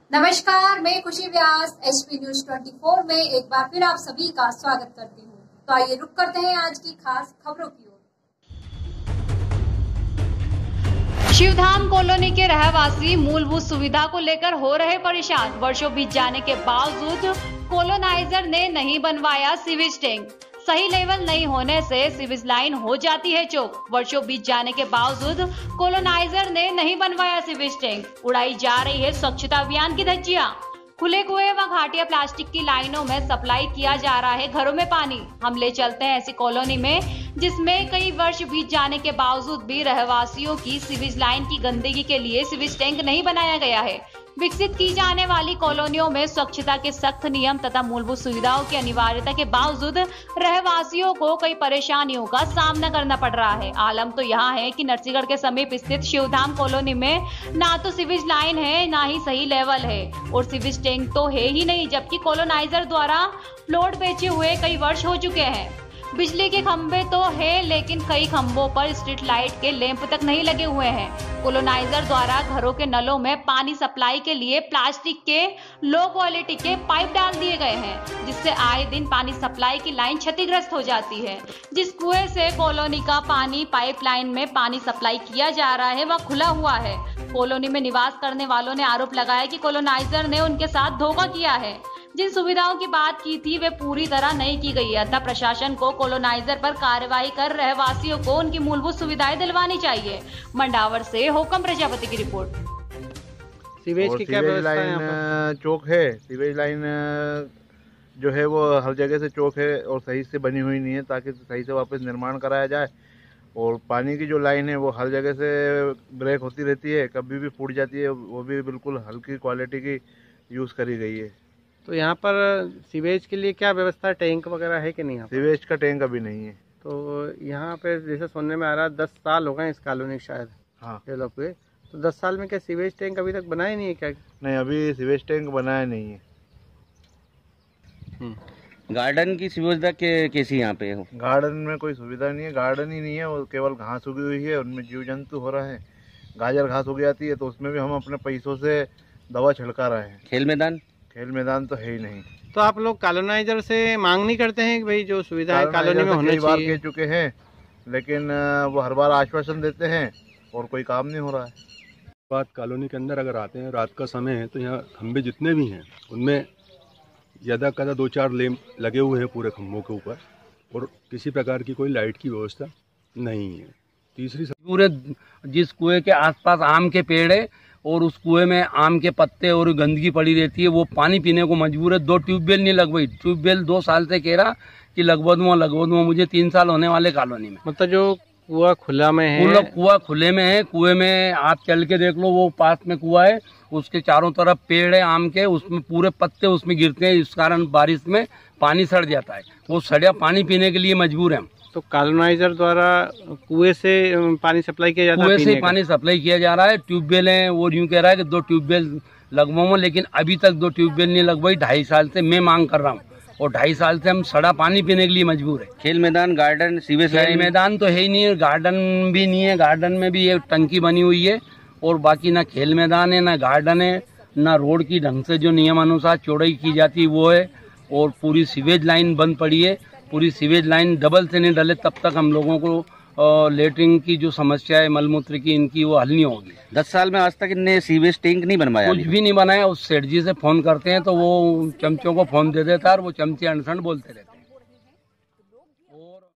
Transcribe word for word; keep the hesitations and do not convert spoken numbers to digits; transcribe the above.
नमस्कार, मैं खुशी व्यास एचपी न्यूज चौबीस में एक बार फिर आप सभी का स्वागत करती हूँ। तो आइए रुक करते हैं आज की खास खबरों की ओर। शिवधाम कॉलोनी के रहवासी मूलभूत सुविधा को लेकर हो रहे परेशान। वर्षों बीत जाने के बावजूद कॉलोनाइजर ने नहीं बनवाया सीवेज टैंक। सही लेवल नहीं होने से सीवेज लाइन हो जाती है चौक। वर्षों बीत जाने के बावजूद कॉलोनाइजर ने नहीं बनवाया सीवेज टैंक। उड़ाई जा रही है स्वच्छता अभियान की धज्जियां। खुले कुएं व घाटिया प्लास्टिक की लाइनों में सप्लाई किया जा रहा है घरों में पानी। हम ले चलते हैं ऐसी कॉलोनी में जिसमें कई वर्ष बीत जाने के बावजूद भी रहवासियों की सीवेज लाइन की गंदगी के लिए सीवेज टैंक नहीं बनाया गया है। विकसित की जाने वाली कॉलोनियों में स्वच्छता के सख्त नियम तथा मूलभूत सुविधाओं की अनिवार्यता के बावजूद रहवासियों को कई परेशानियों का सामना करना पड़ रहा है। आलम तो यहाँ है कि नरसिंहगढ़ के समीप स्थित शिवधाम कॉलोनी में ना तो सीवेज लाइन है ना ही सही लेवल है और सीवेज टैंक तो है ही नहीं, जबकि कॉलोनाइजर द्वारा प्लॉट बेचे हुए कई वर्ष हो चुके हैं। बिजली के खंभे तो है लेकिन कई खंभों पर स्ट्रीट लाइट के लैंप तक नहीं लगे हुए हैं। कॉलोनाइजर द्वारा घरों के नलों में पानी सप्लाई के लिए प्लास्टिक के लो क्वालिटी के पाइप डाल दिए गए हैं, जिससे आए दिन पानी सप्लाई की लाइन क्षतिग्रस्त हो जाती है। जिस कुएं से कॉलोनी का पानी पाइपलाइन में पानी सप्लाई किया जा रहा है वह खुला हुआ है। कॉलोनी में निवास करने वालों ने आरोप लगाया कि कॉलोनाइजर ने उनके साथ धोखा किया है। जिन सुविधाओं की बात की थी वे पूरी तरह नहीं की गई है। अतः प्रशासन को कॉलोनाइजर पर कार्यवाही कर रहवासियों को उनकी मूलभूत सुविधाएं दिलवानी चाहिए। मंडावर से होकम प्रजापति की रिपोर्ट। सीवेज की क्या व्यवस्था है? यहाँ पर चौक है, सीवेज लाइन जो है वो हर जगह से चौक है और सही से बनी हुई नहीं है ताकि सही से वापस निर्माण कराया जाए। और पानी की जो लाइन है वो हर जगह से ब्रेक होती रहती है, कभी भी फूट जाती है, वो भी बिल्कुल हल्की क्वालिटी की यूज़ करी गई है। तो यहाँ पर सीवेज के लिए क्या व्यवस्था, टैंक वगैरह है कि नहीं? सीवेज का टैंक अभी नहीं है। तो यहाँ पे जैसे सुनने में आ रहा है दस साल हो गए इस कॉलोनी शायद हाँ डेवलप हुए, तो दस साल में क्या सीवेज टैंक अभी तक बनाया नहीं है क्या? नहीं, अभी सीवेज टैंक बनाया नहीं है। गार्डन की सुविधा के कैसी यहाँ पे हो? गार्डन में कोई सुविधा नहीं है, गार्डन ही नहीं है, वो केवल घास उगी हुई है, उनमें जीव जंतु हो रहा है। गाजर घास उग जाती है तो उसमें भी हम अपने पैसों से दवा छिड़का रहे हैं। खेल मैदान खेल मैदान तो है ही नहीं। तो आप लोग कॉलोनाइजर से मांग नहीं करते हैं कि भाई जो सुविधा है कॉलोनी में होनी चाहिए? बार कह चुके हैं लेकिन वो हर बार आश्वासन देते हैं और कोई काम नहीं हो रहा है। बात कॉलोनी के अंदर अगर आते हैं, रात का समय है, तो यहाँ खंभे जितने भी हैं उनमें ज़्यादा कदा दो चार लैंप लगे हुए हैं पूरे खंभों के ऊपर, और किसी प्रकार की कोई लाइट की व्यवस्था नहीं है। तीसरी पूरे जिस कुएं के आसपास आम के पेड़ है और उस कुएं में आम के पत्ते और गंदगी पड़ी रहती है, वो पानी पीने को मजबूर है। दो ट्यूबवेल नहीं लगवाई, ट्यूबवेल दो साल से कह रहा कि लगवा दूंगा लगवा दूंगा, मुझे तीन साल होने वाले कॉलोनी में। मतलब जो कुआ खुला में है, कुआ खुले में है, कुएं में आप चल के देख लो, वो पास में कुआ है, उसके चारों तरफ पेड़ है आम के, उसमें पूरे पत्ते उसमें गिरते हैं, इस कारण बारिश में पानी सड़ जाता है। वो सड़िया पानी पीने के लिए मजबूर है। तो कॉलोनाइजर द्वारा कुएं से पानी सप्लाई किया जाता है? कुएं से पानी सप्लाई किया जा रहा है। ट्यूबवेल है, वो यूँ कह रहा है कि दो ट्यूबवेल लगवाऊंगा, लेकिन अभी तक दो ट्यूबवेल नहीं लगवाई। ढाई साल से मैं मांग कर रहा हूँ और ढाई साल से हम सड़ा पानी पीने के लिए मजबूर है। खेल मैदान, गार्डन, सीवेज खेल मैदान तो है ही नहीं, गार्डन भी नहीं है। गार्डन में भी एक टंकी बनी हुई है और बाकी ना खेल मैदान है ना गार्डन है, ना रोड की ढंग से जो नियमानुसार चौड़ाई की जाती है वो है, और पूरी सीवेज लाइन बंद पड़ी है। पूरी सीवेज लाइन डबल से नहीं डले तब तक हम लोगों को लेटरिन की जो समस्या है, मलमूत्र की, इनकी वो हल नहीं होगी। दस साल में आज तक इनने सीवेज टैंक नहीं बनवाया? कुछ भी नहीं बनाया। उस सेठ जी से फोन करते हैं तो वो चमचों को फोन दे देता है और वो चमचे अनसन बोलते रहते हैं।